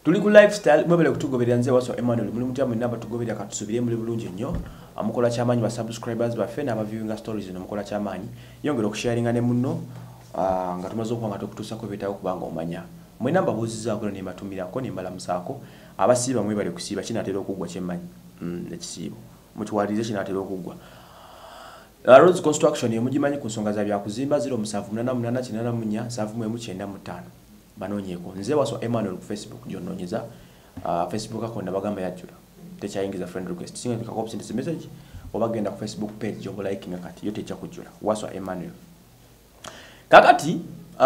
Tuli ku lifestyle mwebale kutugoberera nze waso Emmanuel muri mutya namba tugoberera katusubire muri bulungi nnyo amukola kyamanyi ba subscribers ba fena aba viewing stories no mukola kyamanyi yongera okusharinga ne munno nga tumaze okuwanga tokutusa ko bitawo kubanga omanya mwe namba buziza ko ne matumira ko ne mbala musako abasiba mwebale kusiba kinatera okugwa kyemanyi ekisibo mutuwalize kinatera okugwa Roads construction yemugimanyi ku nsonga za bya kuzimba 078888 banonyeko nze waso Emmanuel ku Facebook jononyeza Facebook akonda bagamba yajula techayingiza friend request singa bikako send message obagenda ku Facebook page jobo like ngakati yote cha kujula waso Emmanuel kakati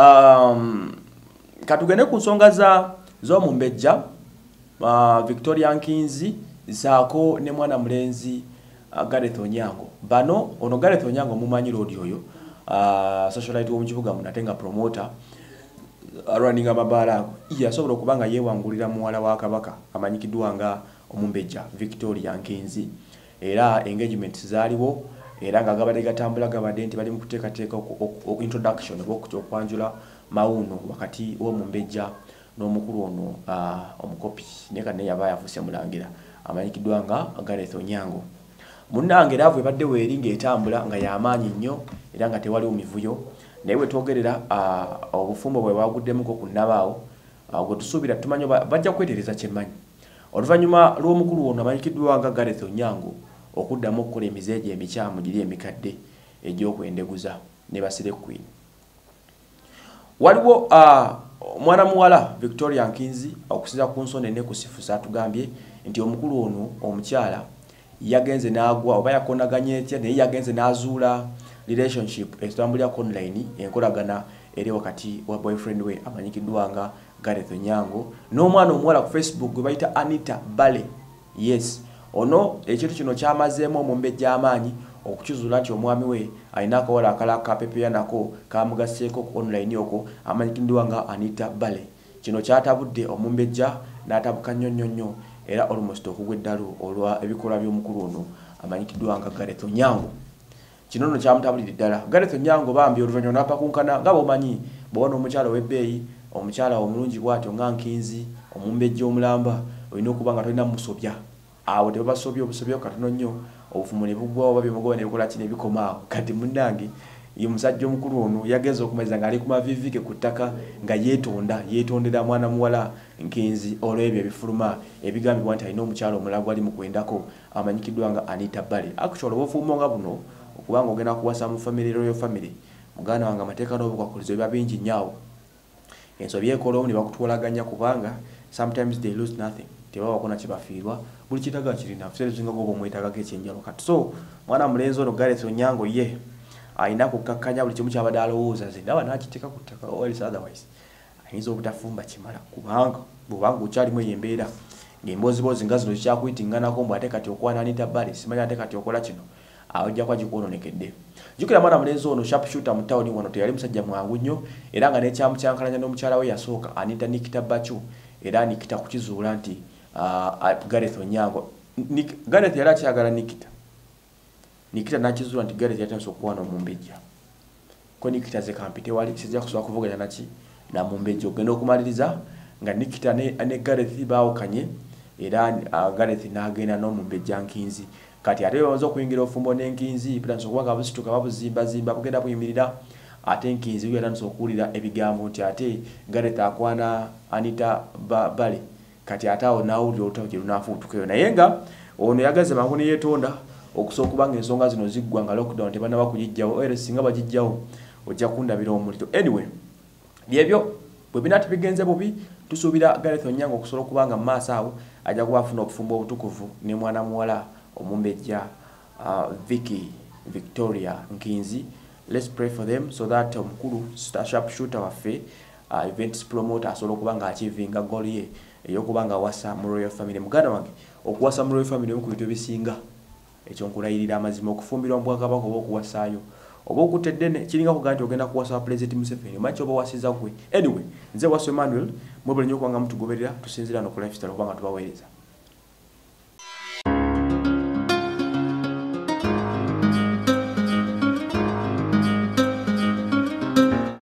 katugene ku nsonga zo mumbejja Victoria Nkinzi zako ne mwana mulenzi Gareth Onyango bano ono Gareth Onyango mumanyi road yoyo socialite wo mukibuga munatenga promoter running amabala yasobola okubanga yewangulira muwala wa kabaka amanyikidwa nga omumbejja Victoria Nkinzi era engagement zaliwo era nga gabadde gatambula gabadde nti bali mu kuteekateeka introduction okwanjula mawuno wakati w'omumbejja n'omukulu ono omukopi neka ne yaba yafuse mulangira amanyikidwa nga Gareth Onyango munnange ravu ebadde weeringa etambula nga yamaanyi nnyo era nga tewali omivuyo naye twogerera obufumbo bwe baguddemu ko kunnabaawo gwe tusuubira tumanyo bajja kwetereza kyemanyi oluvannyuma lw'omukulu ono amanyikidwa nga Gareth Onyango okuddamu okukola emizeejo emikyamu giri emikadde egy'okwendeguza ne basire queen waliwo mwana muwala Victoria Nkinzi okusiza ku nsonda ne kusifusa atugambye nti omukulu ono omukyala yagenze nagwa oba yakonaganye etya naye yagenze nazuula relationship estambulya online enkolagana eri wakati wa boyfriend we amanyikidwa nga Gareth Onyango n'omwana omuwala ku Facebook gwe bayita Anita Bale yes ono ekintu kino kyamazeemu omumbejja amaanyi okukizuula nti omwami we alina akawala akalaka pepeya nako kamugaseeko ku online oko amanyikidwa nga Anita Bale kino kyatabudde omumbejja n'atabuka nnyo era almost okugwa eddalu olwa ebikola by'omukulu ono amanyikidwa nga Gareth Onyango kino no kyamutabulira ddala Gareth Onyango bambi oluvannyuma n'apakunkana nga bomanyi bwona omukyala w'ebbeeyi omukyala omulungi bw'atyo nga Nkinzi omumbejja omulamba olina okuba nga tolina musobya awo tebabasobya obusobya katono nnyo obufumo ne bugwawo oba byemugoba ne bikola kino ebikoma awo kati munnange ye musajja omukulu ono yageza okumaliza ng'ali ku mavivike ku ttaka nga yeetondera mwana muwala Nkinzi olw'ebyo ebifuluma ebigambibwa nti alina omukyala omulago ali mu kwendako amanyikidwa nga Anita Bale actually obufumo nga buno okubanga ogenda kuwasa mu family royal family muganda wange amateeka n'obukwakulizo biba bingi nnyo ensobi ekolawo ne bakutwalaganya kubanga sometimes they lose nothing tebaba bakona kibafiirwa buli kitaga kirina fusere zinga gobo mwetagako ekyenjalo kati so mwana mulenzi ono Gareth Onyango ye ayina kukakkanya buli kimu kyabadde alowooza ze ndaba n'akiteeka ku ttaka or else otherwise ayinza obutafumba kimala kubanga bwobanga okyalimu eyo embeera ng'emboozibozi nga zino zikyakuyitiŋŋanako mbw ate kati okwana Anita Bale simanyi ate kati okola kino awajja kwa gikwononekedde jukira mwana mulenzi ono sharp shooter mu town wano teyali musajja mwangu nnyo era nga nekyamukyankalanya n'omukyala we yasooka Anita Nikita Bachu era Nikita kukizuula nti Gareth Onyango Gareth yali akyagala Nikita nakizuula nti Gareth yatandise okuwana omumbejja ko Nikita ze kampi tewali kijja kusobola kuvuganya naki na mumbejja ogenda okumaliriza nga Nikita ne Gareth baawukanye era Gareth n'agenda n'omumbejja Nkinzi kati ate baza okuyingira ofumbo n'Enkinzi pitanso okuba nga busituka babuzimba bugenda buyimirira ate Nkinzi yatandise okuwulira ebigambo nti ate Gareth akwana Anita Bale kati ate awo n'awulira olutalo gye lunaafuutukayo naye nga ono yagaze mangu ne yeetonda okusobola okubanga ensonga zino ziggwa nga lockdown tebanaba kugijjawo era singa bagijjawo ojja kundabira omuliro anyway byebyo bwe binaati bigenze bubi tusuubira Gareth Onyango okusobola okubanga mu maaso awo ajja kuba afuna obufumbo obutukuvu ne mwana muwala omumbejja Victoria Nkinzi let's pray for them so that omukulu sharp shooter waffe events promoter asobola okuba nga achievinga goal ye eyokuba nga wasa mu royal family muganda wange okuwasa mu royal family mu kubito bisinga ekyo nkulayirira amazima okufumbirwa mu bwakabaka oba okuwasaayo oba okuteddene kiringa kugaa nti ogenda kuwasa President Museveni omanyi oba wasiza gwe anyway nze waso Emmanuel mwebale nnyo okubanga mutugoberera tusinzira no ku lifestyle okubanga tubaweereza